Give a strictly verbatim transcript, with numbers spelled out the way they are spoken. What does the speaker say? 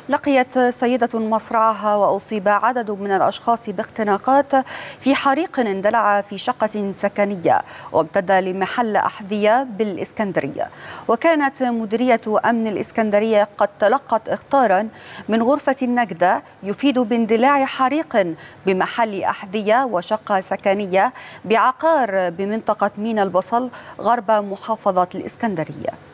لقيت سيدة مصرعها وأصيب عدد من الأشخاص باختناقات في حريق اندلع في شقة سكنية وامتد لمحل أحذية بالإسكندرية. وكانت مديرية أمن الإسكندرية قد تلقت إخطارا من غرفة النجدة يفيد باندلاع حريق بمحل أحذية وشقة سكنية بعقار بمنطقة مينا البصل غرب محافظة الإسكندرية.